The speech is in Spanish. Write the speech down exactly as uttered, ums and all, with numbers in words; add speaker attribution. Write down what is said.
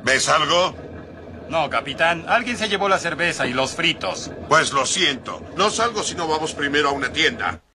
Speaker 1: ¿Ves algo?
Speaker 2: No, capitán. Alguien se llevó la cerveza y los fritos.
Speaker 1: Pues lo siento. No salgo si no vamos primero a una tienda.